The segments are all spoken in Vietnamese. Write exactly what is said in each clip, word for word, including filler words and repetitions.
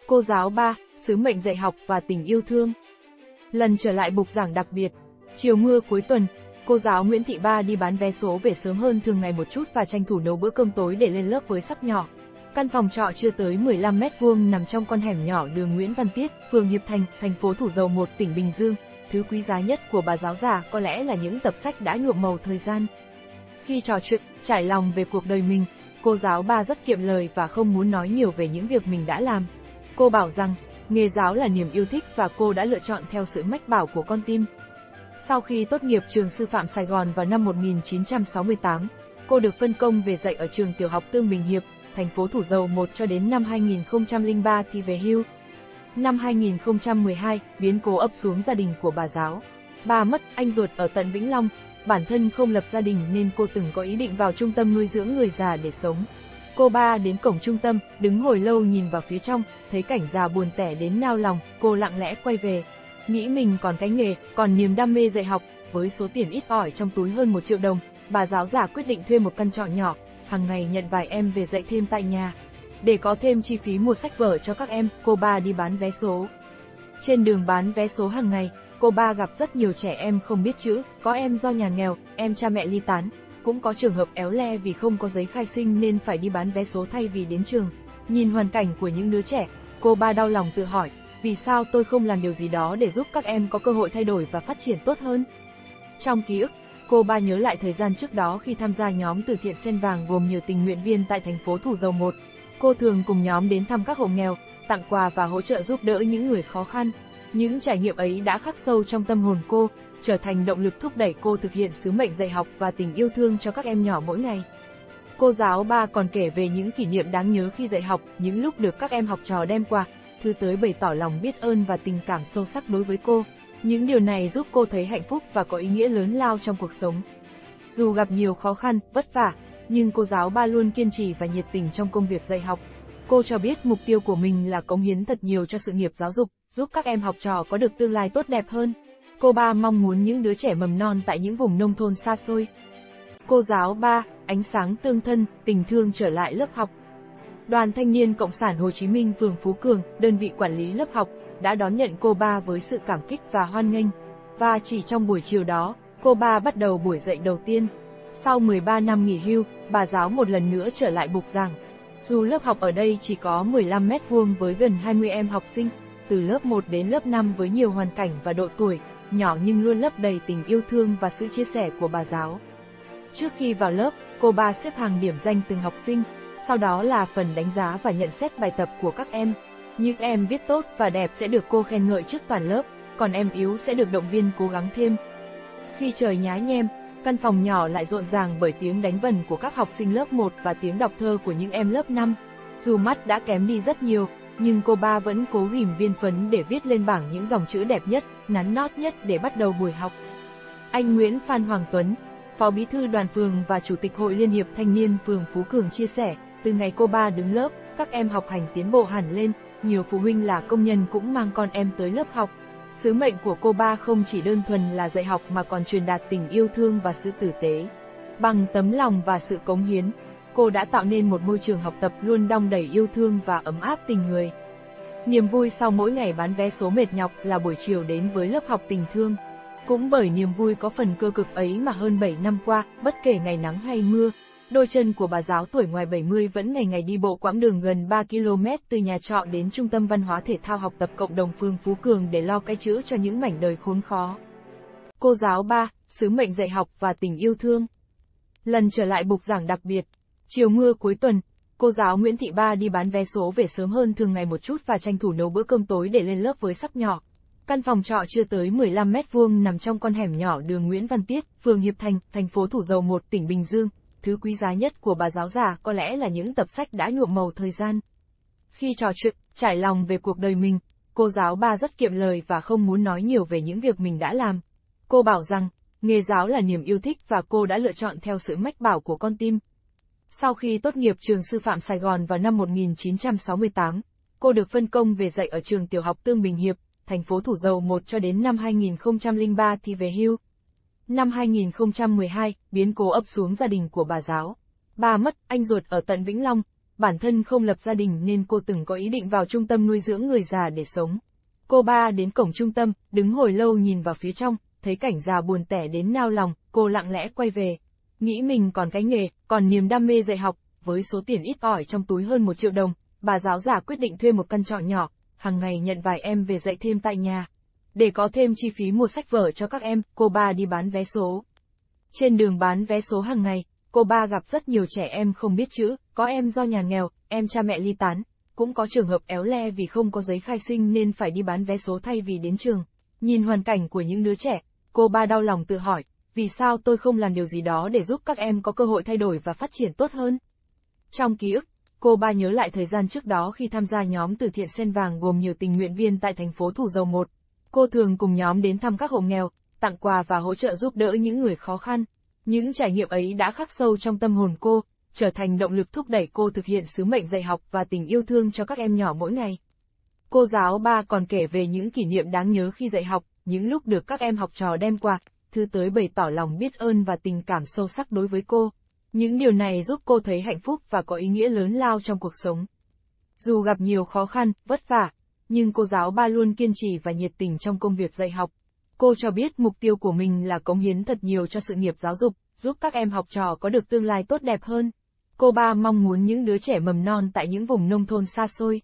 Cô giáo ba, sứ mệnh dạy học và tình yêu thương. Lần trở lại bục giảng đặc biệt. Chiều mưa cuối tuần, cô giáo Nguyễn Thị Ba đi bán vé số về sớm hơn thường ngày một chút và tranh thủ nấu bữa cơm tối để lên lớp với sắc nhỏ. Căn phòng trọ chưa tới mười lăm mét vuông nằm trong con hẻm nhỏ đường Nguyễn Văn Tiết, phường Hiệp Thành, thành phố Thủ Dầu Một, tỉnh Bình Dương. Thứ quý giá nhất của bà giáo già có lẽ là những tập sách đã nhuộm màu thời gian. Khi trò chuyện, trải lòng về cuộc đời mình, cô giáo Ba rất kiệm lời và không muốn nói nhiều về những việc mình đã làm. Cô bảo rằng, nghề giáo là niềm yêu thích và cô đã lựa chọn theo sự mách bảo của con tim. Sau khi tốt nghiệp trường sư phạm Sài Gòn vào năm một nghìn chín trăm sáu mươi tám, cô được phân công về dạy ở trường tiểu học Tương Bình Hiệp, thành phố Thủ Dầu Một cho đến năm hai nghìn không trăm lẻ ba thì về hưu. Năm hai nghìn không trăm mười hai, biến cố ập xuống gia đình của bà giáo. Bà mất anh ruột ở tận Vĩnh Long, bản thân không lập gia đình nên cô từng có ý định vào trung tâm nuôi dưỡng người già để sống. Cô Ba đến cổng trung tâm, đứng hồi lâu nhìn vào phía trong, thấy cảnh già buồn tẻ đến nao lòng, cô lặng lẽ quay về. Nghĩ mình còn cái nghề, còn niềm đam mê dạy học, với số tiền ít ỏi trong túi hơn một triệu đồng, bà giáo già quyết định thuê một căn trọ nhỏ, hàng ngày nhận vài em về dạy thêm tại nhà. Để có thêm chi phí mua sách vở cho các em, cô Ba đi bán vé số. Trên đường bán vé số hàng ngày, cô Ba gặp rất nhiều trẻ em không biết chữ, có em do nhà nghèo, em cha mẹ ly tán, cũng có trường hợp éo le vì không có giấy khai sinh nên phải đi bán vé số thay vì đến trường. Nhìn hoàn cảnh của những đứa trẻ, cô Ba đau lòng tự hỏi, vì sao tôi không làm điều gì đó để giúp các em có cơ hội thay đổi và phát triển tốt hơn? Trong ký ức, cô Ba nhớ lại thời gian trước đó khi tham gia nhóm từ thiện Sen Vàng gồm nhiều tình nguyện viên tại thành phố Thủ Dầu Một. Cô thường cùng nhóm đến thăm các hộ nghèo, tặng quà và hỗ trợ giúp đỡ những người khó khăn. Những trải nghiệm ấy đã khắc sâu trong tâm hồn cô, trở thành động lực thúc đẩy cô thực hiện sứ mệnh dạy học và tình yêu thương cho các em nhỏ mỗi ngày. Cô giáo Ba còn kể về những kỷ niệm đáng nhớ khi dạy học, những lúc được các em học trò đem quà, thư tới bày tỏ lòng biết ơn và tình cảm sâu sắc đối với cô. Những điều này giúp cô thấy hạnh phúc và có ý nghĩa lớn lao trong cuộc sống. Dù gặp nhiều khó khăn, vất vả, nhưng cô giáo Ba luôn kiên trì và nhiệt tình trong công việc dạy học. Cô cho biết mục tiêu của mình là cống hiến thật nhiều cho sự nghiệp giáo dục, giúp các em học trò có được tương lai tốt đẹp hơn. Cô Ba mong muốn những đứa trẻ mầm non tại những vùng nông thôn xa xôi. Cô giáo Ba, ánh sáng tương thân, tình thương trở lại lớp học. Đoàn Thanh niên Cộng sản Hồ Chí Minh phường Phú Cường, đơn vị quản lý lớp học, đã đón nhận cô Ba với sự cảm kích và hoan nghênh. Và chỉ trong buổi chiều đó, cô Ba bắt đầu buổi dạy đầu tiên. Sau mười ba năm nghỉ hưu, bà giáo một lần nữa trở lại bục giảng. Dù lớp học ở đây chỉ có mười lăm mét vuông với gần hai mươi em học sinh, từ lớp một đến lớp năm với nhiều hoàn cảnh và độ tuổi, nhỏ nhưng luôn lấp đầy tình yêu thương và sự chia sẻ của bà giáo. Trước khi vào lớp, cô Ba xếp hàng điểm danh từng học sinh, sau đó là phần đánh giá và nhận xét bài tập của các em. Những em viết tốt và đẹp sẽ được cô khen ngợi trước toàn lớp, còn em yếu sẽ được động viên cố gắng thêm. Khi trời nhá nhem, căn phòng nhỏ lại rộn ràng bởi tiếng đánh vần của các học sinh lớp một và tiếng đọc thơ của những em lớp năm. Dù mắt đã kém đi rất nhiều, nhưng cô Ba vẫn cố ghim viên phấn để viết lên bảng những dòng chữ đẹp nhất, nắn nót nhất để bắt đầu buổi học. Anh Nguyễn Phan Hoàng Tuấn, Phó Bí thư Đoàn phường và Chủ tịch Hội Liên hiệp Thanh niên phường Phú Cường chia sẻ, từ ngày cô Ba đứng lớp, các em học hành tiến bộ hẳn lên, nhiều phụ huynh là công nhân cũng mang con em tới lớp học. Sứ mệnh của cô Ba không chỉ đơn thuần là dạy học mà còn truyền đạt tình yêu thương và sự tử tế. Bằng tấm lòng và sự cống hiến, cô đã tạo nên một môi trường học tập luôn đong đầy yêu thương và ấm áp tình người. Niềm vui sau mỗi ngày bán vé số mệt nhọc là buổi chiều đến với lớp học tình thương. Cũng bởi niềm vui có phần cơ cực ấy mà hơn bảy năm qua, bất kể ngày nắng hay mưa, đôi chân của bà giáo tuổi ngoài bảy mươi vẫn ngày ngày đi bộ quãng đường gần ba ki lô mét từ nhà trọ đến Trung tâm Văn hóa Thể thao Học tập Cộng đồng phường Phú Cường để lo cái chữ cho những mảnh đời khốn khó. Cô giáo Ba, sứ mệnh dạy học và tình yêu thương. Lần trở lại bục giảng đặc biệt. Chiều mưa cuối tuần, cô giáo Nguyễn Thị Ba đi bán vé số về sớm hơn thường ngày một chút và tranh thủ nấu bữa cơm tối để lên lớp với sắc nhỏ. Căn phòng trọ chưa tới mười lăm mét vuông nằm trong con hẻm nhỏ đường Nguyễn Văn Tiết, phường Hiệp Thành, thành phố Thủ Dầu Một, tỉnh Bình Dương. Thứ quý giá nhất của bà giáo già có lẽ là những tập sách đã nhuộm màu thời gian. Khi trò chuyện, trải lòng về cuộc đời mình, cô giáo Ba rất kiệm lời và không muốn nói nhiều về những việc mình đã làm. Cô bảo rằng, nghề giáo là niềm yêu thích và cô đã lựa chọn theo sự mách bảo của con tim. Sau khi tốt nghiệp trường sư phạm Sài Gòn vào năm một nghìn chín trăm sáu mươi tám, cô được phân công về dạy ở trường tiểu học Tương Bình Hiệp, thành phố Thủ Dầu Một cho đến năm hai nghìn không trăm lẻ ba thì về hưu. Năm hai nghìn không trăm mười hai, biến cố ập xuống gia đình của bà giáo. Ba mất anh ruột ở tận Vĩnh Long, bản thân không lập gia đình nên cô từng có ý định vào trung tâm nuôi dưỡng người già để sống. Cô ba đến cổng trung tâm, đứng hồi lâu nhìn vào phía trong, thấy cảnh già buồn tẻ đến nao lòng, cô lặng lẽ quay về. Nghĩ mình còn cái nghề, còn niềm đam mê dạy học, với số tiền ít ỏi trong túi hơn một triệu đồng, bà giáo già quyết định thuê một căn trọ nhỏ, hàng ngày nhận vài em về dạy thêm tại nhà. Để có thêm chi phí mua sách vở cho các em, cô ba đi bán vé số. Trên đường bán vé số hàng ngày, cô ba gặp rất nhiều trẻ em không biết chữ, có em do nhà nghèo, em cha mẹ ly tán, cũng có trường hợp éo le vì không có giấy khai sinh nên phải đi bán vé số thay vì đến trường. Nhìn hoàn cảnh của những đứa trẻ, cô ba đau lòng tự hỏi, vì sao tôi không làm điều gì đó để giúp các em có cơ hội thay đổi và phát triển tốt hơn? Trong ký ức, cô ba nhớ lại thời gian trước đó khi tham gia nhóm từ thiện Sen Vàng gồm nhiều tình nguyện viên tại thành phố Thủ Dầu Một. Cô thường cùng nhóm đến thăm các hộ nghèo, tặng quà và hỗ trợ giúp đỡ những người khó khăn. Những trải nghiệm ấy đã khắc sâu trong tâm hồn cô, trở thành động lực thúc đẩy cô thực hiện sứ mệnh dạy học và tình yêu thương cho các em nhỏ mỗi ngày. Cô giáo ba còn kể về những kỷ niệm đáng nhớ khi dạy học, những lúc được các em học trò đem quà, thư tới bày tỏ lòng biết ơn và tình cảm sâu sắc đối với cô. Những điều này giúp cô thấy hạnh phúc và có ý nghĩa lớn lao trong cuộc sống. Dù gặp nhiều khó khăn, vất vả, nhưng cô giáo ba luôn kiên trì và nhiệt tình trong công việc dạy học. Cô cho biết mục tiêu của mình là cống hiến thật nhiều cho sự nghiệp giáo dục, giúp các em học trò có được tương lai tốt đẹp hơn. Cô ba mong muốn những đứa trẻ mầm non tại những vùng nông thôn xa xôi.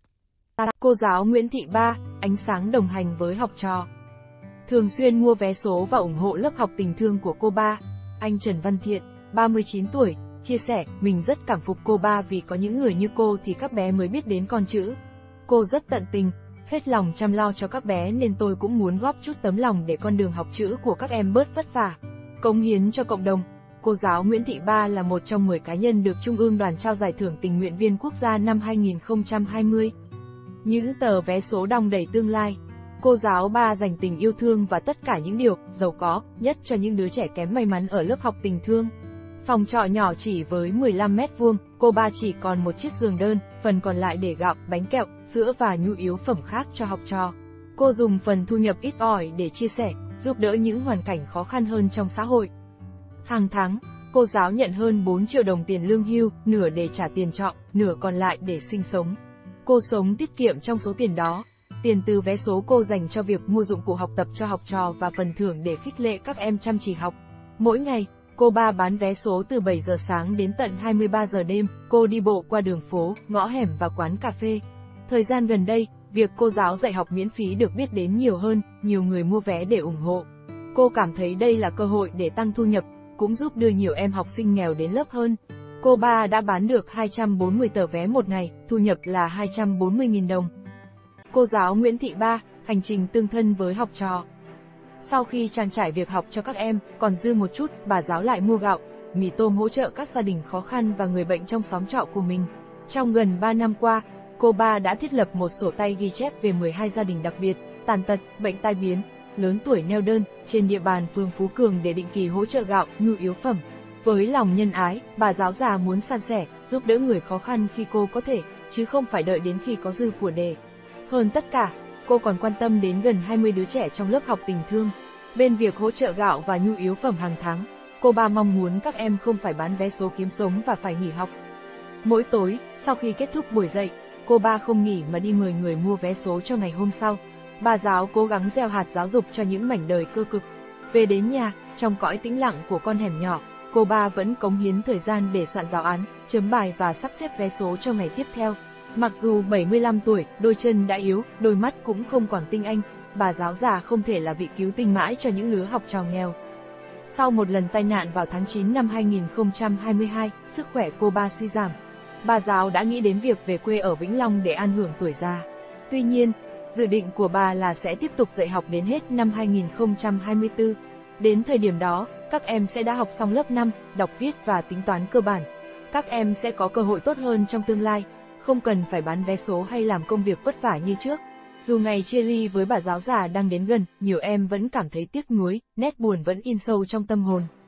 Cô giáo Nguyễn Thị Ba, ánh sáng đồng hành với học trò. Thường xuyên mua vé số và ủng hộ lớp học tình thương của cô ba. Anh Trần Văn Thiện, ba mươi chín tuổi, chia sẻ, mình rất cảm phục cô ba vì có những người như cô thì các bé mới biết đến con chữ. Cô rất tận tình, hết lòng chăm lo cho các bé nên tôi cũng muốn góp chút tấm lòng để con đường học chữ của các em bớt vất vả, cống hiến cho cộng đồng. Cô giáo Nguyễn Thị Ba là một trong mười cá nhân được Trung ương Đoàn trao giải thưởng tình nguyện viên quốc gia năm hai nghìn không trăm hai mươi. Những tờ vé số đong đầy tương lai. Cô giáo Ba dành tình yêu thương và tất cả những điều giàu có nhất cho những đứa trẻ kém may mắn ở lớp học tình thương. Phòng trọ nhỏ chỉ với mười lăm mét vuông, cô ba chỉ còn một chiếc giường đơn, phần còn lại để gạo, bánh kẹo, sữa và nhu yếu phẩm khác cho học trò. Cô dùng phần thu nhập ít ỏi để chia sẻ, giúp đỡ những hoàn cảnh khó khăn hơn trong xã hội. Hàng tháng, cô giáo nhận hơn bốn triệu đồng tiền lương hưu, nửa để trả tiền trọ, nửa còn lại để sinh sống. Cô sống tiết kiệm trong số tiền đó. Tiền từ vé số cô dành cho việc mua dụng cụ học tập cho học trò và phần thưởng để khích lệ các em chăm chỉ học. Mỗi ngày, cô ba bán vé số từ bảy giờ sáng đến tận hai mươi ba giờ đêm, cô đi bộ qua đường phố, ngõ hẻm và quán cà phê. Thời gian gần đây, việc cô giáo dạy học miễn phí được biết đến nhiều hơn, nhiều người mua vé để ủng hộ. Cô cảm thấy đây là cơ hội để tăng thu nhập, cũng giúp đưa nhiều em học sinh nghèo đến lớp hơn. Cô ba đã bán được hai trăm bốn mươi tờ vé một ngày, thu nhập là hai trăm bốn mươi nghìn đồng. Cô giáo Nguyễn Thị Ba, hành trình tương thân với học trò. Sau khi trang trải việc học cho các em, còn dư một chút, bà giáo lại mua gạo, mì tôm hỗ trợ các gia đình khó khăn và người bệnh trong xóm trọ của mình. Trong gần ba năm qua, cô ba đã thiết lập một sổ tay ghi chép về mười hai gia đình đặc biệt, tàn tật, bệnh tai biến, lớn tuổi neo đơn, trên địa bàn phường Phú Cường để định kỳ hỗ trợ gạo, nhu yếu phẩm. Với lòng nhân ái, bà giáo già muốn san sẻ, giúp đỡ người khó khăn khi cô có thể, chứ không phải đợi đến khi có dư của để. Hơn tất cả, cô còn quan tâm đến gần hai mươi đứa trẻ trong lớp học tình thương. Bên việc hỗ trợ gạo và nhu yếu phẩm hàng tháng, cô ba mong muốn các em không phải bán vé số kiếm sống và phải nghỉ học. Mỗi tối, sau khi kết thúc buổi dạy, cô ba không nghỉ mà đi mời người mua vé số cho ngày hôm sau. Bà giáo cố gắng gieo hạt giáo dục cho những mảnh đời cơ cực. Về đến nhà, trong cõi tĩnh lặng của con hẻm nhỏ, cô ba vẫn cống hiến thời gian để soạn giáo án, chấm bài và sắp xếp vé số cho ngày tiếp theo. Mặc dù bảy mươi lăm tuổi, đôi chân đã yếu, đôi mắt cũng không còn tinh anh, bà giáo già không thể là vị cứu tinh mãi cho những lứa học trò nghèo. Sau một lần tai nạn vào tháng chín năm hai nghìn không trăm hai mươi hai, sức khỏe cô ba suy giảm. Bà giáo đã nghĩ đến việc về quê ở Vĩnh Long để an hưởng tuổi già. Tuy nhiên, dự định của bà là sẽ tiếp tục dạy học đến hết năm hai nghìn không trăm hai mươi tư. Đến thời điểm đó, các em sẽ đã học xong lớp năm, đọc viết và tính toán cơ bản. Các em sẽ có cơ hội tốt hơn trong tương lai, không cần phải bán vé số hay làm công việc vất vả như trước. Dù ngày chia ly với bà giáo già đang đến gần, nhiều em vẫn cảm thấy tiếc nuối, nét buồn vẫn in sâu trong tâm hồn.